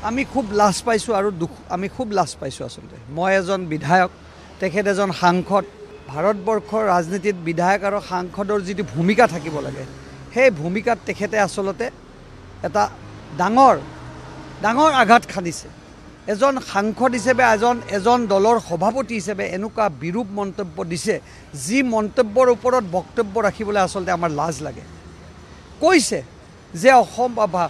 আমি খুব লাজ পাইছোঁ আৰু দুখ আমি খুব লাজ পাইছোঁ আচলতে মই এজন বিধায়ক তেখেত এজন সাংসদ ভাৰতবৰ্ষৰ ৰাজনীতিত বিধায়ক আৰু সাংসদৰ যিটো ভূমিকা থাকিব লাগে সেই ভূমিকাত তেখেতে আচলতে এটা ডাঙৰ আঘাত খানিছে এজন সাংসদ হিচাপে এজন দলৰ সভাপতি হিচাপে এনেকুৱা বিৰূপ মন্তব্য দিছে যি মন্তব্যৰ ওপৰত বক্তব্য ৰাখিবলৈ আচলতে আমাৰ লাজ লাগে কৈছে যে অসম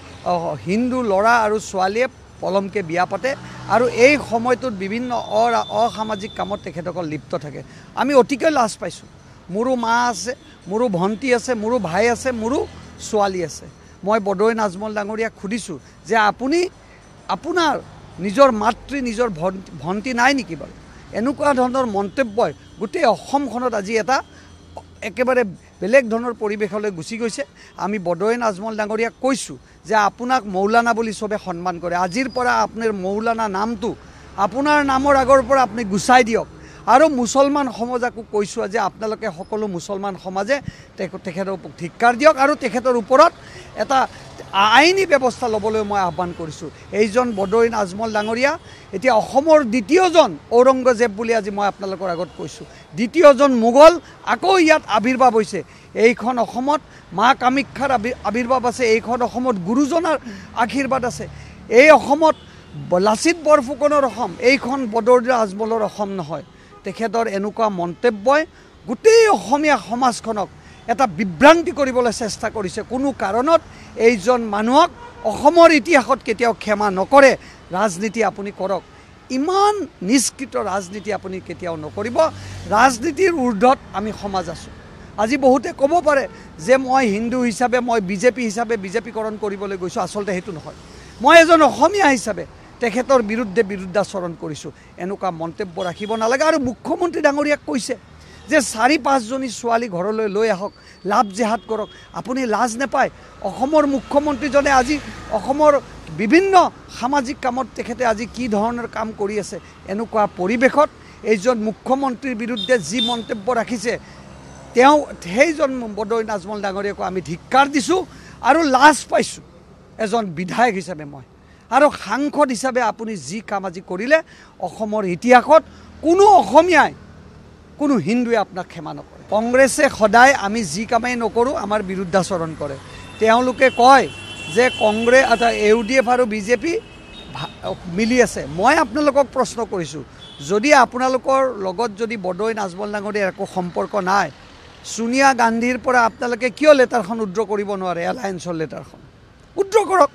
হিন্দু ল'ৰা আৰু ছোৱালীয়ে পলমকে বিয়া পাতে আৰু এই সময়টোত বিভিন্ন অসামাজিক কামত তেখেতসকল লিপ্ত থাকে আমি অতিকৈ লাজ পাইছোঁ মোৰো মা আছে মোৰো ভণ্টি আছে মোৰো ভাই আছে মোৰো ছোৱালী আছে মই বৰদৈ নাজমল ডাঙৰীয়াক সুধিছোঁ যে আপুনি আপোনাৰ নিজৰ মাতৃ নিজৰ ভণ্টি নাই নেকি বাৰু এনেকুৱা ধৰণৰ মন্তব্যই গোটেই অসমখনত আজি এটা একেবাৰে বেলেগ ধৰণৰ পৰিৱেশলৈ গুচি গৈছে আমি বৰদৈ নাজমল ডাঙৰীয়াক কৈছোঁ যে আপোনাক মৌলানা বুলি চবে সন্মান কৰে আজিৰ পৰা আপোনাৰ মৌলানা নামটো আপোনাৰ নামৰ আগৰ পৰা আপুনি গুচাই দিয়ক আৰু মুছলমান সমাজকো কৈছোঁ যে আপোনালোকে সকলো মুছলমান সমাজে তেখেতৰ ধিক্কাৰ দিয়ক আৰু তেখেতৰ ওপৰত এটা আইনী ব্যৱস্থা ল'বলৈ মই আহ্বান কৰিছোঁ এইজন বৰদৈ নাজমল ডাঙৰীয়া এতিয়া অসমৰ দ্বিতীয়জন ঔৰংগজেব বুলি আজি মই আপোনালোকৰ আগত কৈছোঁ দ্বিতীয়জন মোগল আকৌ ইয়াত আৱিৰ্ভাৱ হৈছে এইখন অসমত মা কামাখ্যাৰ আৱিৰ্ভাৱ আছে এইখন অসমত গুৰুজনাৰ আশীৰ্বাদ আছে এই অসমত লাচিত বৰফুকনৰ অসম এইখন বৰদৈ নাজমলৰ অসম নহয় তেখেতৰ এনেকুৱা মন্তব্যই গোটেই অসমীয়া সমাজখনক এটা বিভ্ৰান্তি কৰিবলৈ চেষ্টা কৰিছে কোনো কাৰণত এইজন মানুহক অসমৰ ইতিহাসত কেতিয়াও ক্ষমা নকৰে ৰাজনীতি আপুনি কৰক ইমান নিষ্কৃত ৰাজনীতি আপুনি কেতিয়াও নকৰিব ৰাজনীতিৰ ঊৰ্ধত আমি সমাজ আছোঁ আজি বহুতে ক'ব পাৰে যে মই হিন্দু হিচাপে মই বিজেপি হিচাপে বিজেপিকৰণ কৰিবলৈ গৈছোঁ আচলতে সেইটো নহয় মই এজন অসমীয়া হিচাপে তেখেতৰ বিৰুদ্ধাচৰণ কৰিছোঁ এনেকুৱা মন্তব্য ৰাখিব নালাগে আৰু মুখ্যমন্ত্ৰী ডাঙৰীয়াক কৈছে যে 4-5জনী ছোৱালী ঘৰলৈ লৈ আহক লাভ জেহাদ কৰক আপুনি লাজ নাপায় অসমৰ মুখ্যমন্ত্ৰীজনে আজি অসমৰ বিভিন্ন সামাজিক কামত তেখেতে আজি কি ধৰণৰ কাম কৰি আছে এনেকুৱা পৰিৱেশত এইজন মুখ্যমন্ত্ৰীৰ বিৰুদ্ধে যি মন্তব্য ৰাখিছে তেওঁ সেইজন বৰদৈ নাজমল ডাঙৰীয়াকো আমি ধিক্কাৰ দিছোঁ আৰু লাজ পাইছোঁ এজন বিধায়ক হিচাপে মই আৰু সাংসদ হিচাপে আপুনি যি কাম আজি কৰিলে অসমৰ ইতিহাসত কোনো অসমীয়াই কোনো হিন্দুৱে আপোনাক ক্ষমা নকৰে কংগ্ৰেছে সদায় আমি যি কামেই নকৰোঁ আমাৰ বিৰুদ্ধাচৰণ কৰে তেওঁলোকে কয় যে কংগ্ৰেছ ইউডিএফ আৰু বিজেপি মিলি আছে মই আপোনালোকক প্ৰশ্ন কৰিছোঁ যদি আপোনালোকৰ লগত যদি বৰদৈ নাজমল ডাঙৰীয়াৰ একো সম্পৰ্ক নাই সোনিয়া গান্ধীৰ পৰা আপোনালোকে কিয় লেটাৰখন উইথড্ৰ কৰিব নোৱাৰে এলায়েন্সৰ লেটাৰখন উইথড্ৰ কৰক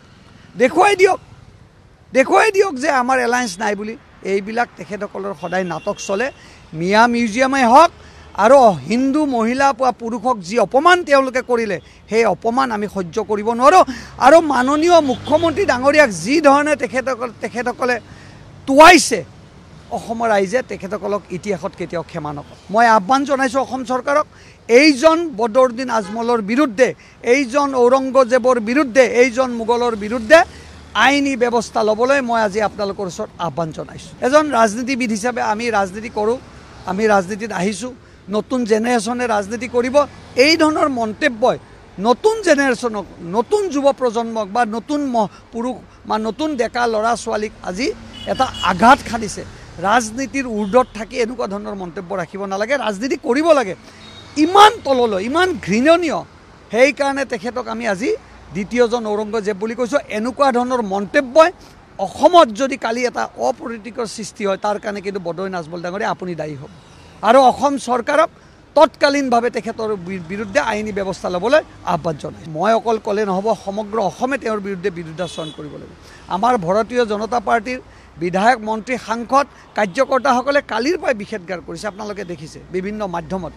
দেখুৱাই দিয়ক যে আমাৰ এলায়েন্স নাই বুলি এইবিলাক তেখেতসকলৰ সদায় নাটক চলে মিয়া মিউজিয়ামেই হওক আৰু হিন্দু মহিলা বা পুৰুষক যি অপমান তেওঁলোকে কৰিলে সেই অপমান আমি সহ্য কৰিব নোৱাৰোঁ আৰু মাননীয় মুখ্যমন্ত্ৰী ডাঙৰীয়াক যি ধৰণে তেখেতসকলে টুৱাইছে অসমৰ ৰাইজে তেখেতসকলক ইতিহাসত কেতিয়াও ক্ষমা নকৰে মই আহ্বান জনাইছোঁ অসম চৰকাৰক এইজন বৰদৈ নাজমলৰ বিৰুদ্ধে এইজন ঔৰংগজেবৰ বিৰুদ্ধে এইজন মোগলৰ বিৰুদ্ধে আইনী ব্যৱস্থা ল'বলৈ মই আজি আপোনালোকৰ ওচৰত আহ্বান জনাইছোঁ এজন ৰাজনীতিবিদ হিচাপে আমি ৰাজনীতি কৰোঁ আমি ৰাজনীতিত আহিছোঁ নতুন জেনেৰেশ্যনে ৰাজনীতি কৰিব এই ধৰণৰ মন্তব্যই নতুন জেনেৰেশ্যনক নতুন যুৱ প্ৰজন্মক বা নতুন পুৰুষ বা নতুন ডেকা ল'ৰা ছোৱালীক আজি এটা আঘাত খানিছে ৰাজনীতিৰ ঊৰ্ধত থাকি এনেকুৱা ধৰণৰ মন্তব্য ৰাখিব নালাগে ৰাজনীতি কৰিব লাগে ইমান তললৈ ইমান ঘৃণনীয় সেইকাৰণে তেখেতক আমি আজি দ্বিতীয়জন ঔৰংগজেব বুলি কৈছোঁ এনেকুৱা ধৰণৰ মন্তব্যই অসমত যদি কালি এটা অপৰীতিকৰ সৃষ্টি হয় তাৰ কাৰণে কিন্তু বৰদৈ নাজমল ডাঙৰীয়া আপুনি দায়ী হ'ব আৰু অসম চৰকাৰক তৎকালীনভাৱে তেখেতৰ বিৰুদ্ধে আইনী ব্যৱস্থা ল'বলৈ আহ্বান জনাইছোঁ মই অকল ক'লে নহ'ব সমগ্ৰ অসমে তেওঁৰ বিৰুদ্ধে বিৰুদ্ধাচৰণ কৰিব লাগিব আমাৰ ভাৰতীয় জনতা পাৰ্টিৰ বিধায়ক মন্ত্ৰী সাংসদ কাৰ্যকৰ্তাসকলে কালিৰ পৰাই বিশেষজ্ঞাৰ কৰিছে আপোনালোকে দেখিছে বিভিন্ন মাধ্যমত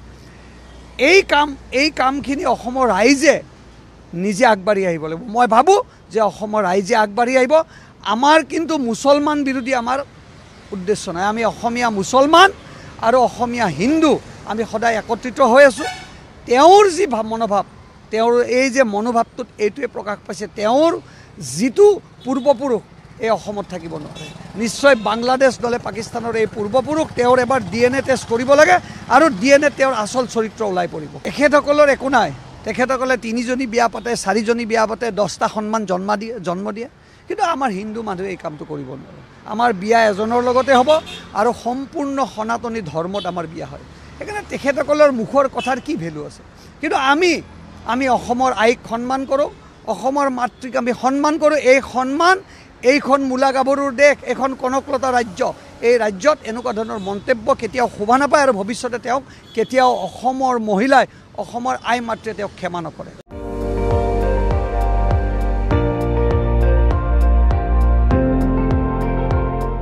এই কামখিনি অসমৰ ৰাইজে নিজে আগবাঢ়ি আহিব লাগিব মই ভাবোঁ যে অসমৰ ৰাইজে আগবাঢ়ি আহিব আমাৰ কিন্তু মুছলমান বিৰোধী আমাৰ উদ্দেশ্য নাই আমি অসমীয়া মুছলমান আৰু অসমীয়া হিন্দু আমি সদায় একত্ৰিত হৈ আছোঁ তেওঁৰ যি মনোভাৱ তেওঁৰ এই যে মনোভাৱটোত এইটোৱে প্ৰকাশ পাইছে তেওঁৰ যিটো পূৰ্বপুৰুষ এই অসমত থাকিব নোৱাৰে নিশ্চয় বাংলাদেশ দলে পাকিস্তানৰ এই পূৰ্বপুৰুষ তেওঁৰ এবাৰ DNA টেষ্ট কৰিব লাগে আৰু DNA তেওঁৰ আচল চৰিত্ৰ ওলাই পৰিব তেখেতসকলৰ একো নাই তেখেতসকলে 3জনী বিয়া পাতে 4জনী বিয়া পাতে 10টা সন্মান জন্ম দিয়ে কিন্তু আমাৰ হিন্দু মানুহে এই কামটো কৰিব নোৱাৰে আমাৰ বিয়া এজনৰ লগতে হ'ব আৰু সম্পূৰ্ণ সনাতনী ধৰ্মত আমাৰ বিয়া হয় সেইকাৰণে তেখেতসকলৰ মুখৰ কথাৰ কি ভেলু আছে কিন্তু আমি অসমৰ আইক সন্মান কৰোঁ অসমৰ মাতৃক আমি সন্মান কৰোঁ এই সন্মান এইখন মূলা গাভৰুৰ দেশ এখন কনকলতা ৰাজ্য এই ৰাজ্যত এনেকুৱা ধৰণৰ মন্তব্য কেতিয়াও শোভা নাপায় আৰু ভৱিষ্যতে তেওঁক কেতিয়াও অসমৰ মহিলাই অসমৰ আই মাতৃয়ে তেওঁক ক্ষমা নকৰে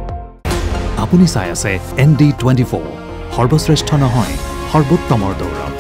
আপুনি চাই আছে ND24 সৰ্বশ্ৰেষ্ঠ নহয় সৰ্বোত্তমৰ দৌৰত